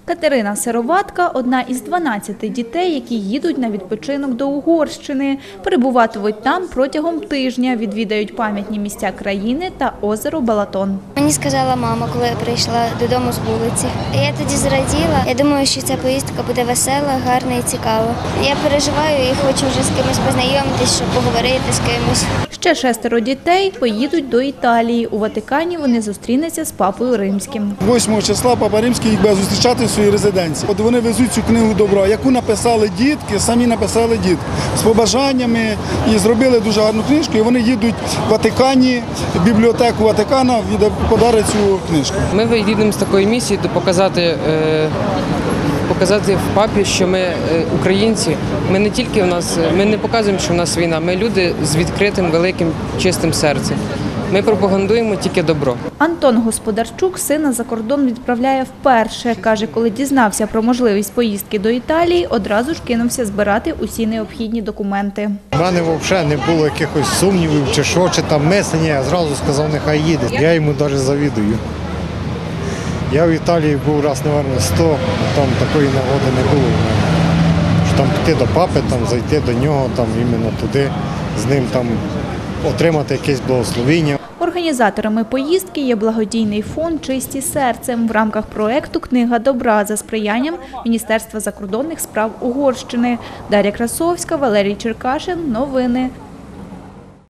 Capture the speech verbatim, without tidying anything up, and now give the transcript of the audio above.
Катерина Сироватка – одна із дванадцяти дітей, які їдуть на відпочинок до Угорщини. Перебуватимуть там протягом тижня, відвідають пам'ятні місця країни та озеро Балатон. Мені сказала мама, коли я прийшла додому з вулиці. Я тоді зраділа. Я думаю, що ця поїздка буде весела, гарна і цікава. Я переживаю і хочу вже з кимось познайомитись, щоб поговорити з кимось. Ще шестеро дітей поїдуть до Італії. У Ватикані вони зустрінуться з Папою Римським. восьмого числа Папа Римський їх буде зустрічати в своїй резиденції. От вони везуть цю книгу добра, яку написали дітки, самі написали дітки, з побажаннями і зробили дуже гарну книжку. І вони їдуть в Ватикані, в бібліотеку Ватикана, подарять цю книжку. Ми виїдемо з такої місії, то показати, показати в папі, що ми українці. Ми не тільки в нас, ми не показуємо, що в нас війна. Ми люди з відкритим, великим, чистим серцем. Ми пропагандуємо тільки добро. Антон Господарчук сина за кордон відправляє вперше. Каже, коли дізнався про можливість поїздки до Італії, одразу ж кинувся збирати усі необхідні документи. У мене взагалі не було якихось сумнівів чи що, чи там мислення. Я зразу сказав, нехай їде. Я йому навіть завідую. Я в Італії був раз, мабуть, сто, там такої нагоди не було в мене. Що там піти до папи, там зайти до нього, там іменно туди, з ним там отримати якесь благословіння. Організаторами поїздки є благодійний фонд «Чисті серцем» в рамках проєкту «Книга добра» за сприянням Міністерства закордонних справ Угорщини. Дар'я Красовська, Валерій Черкашин. Новини.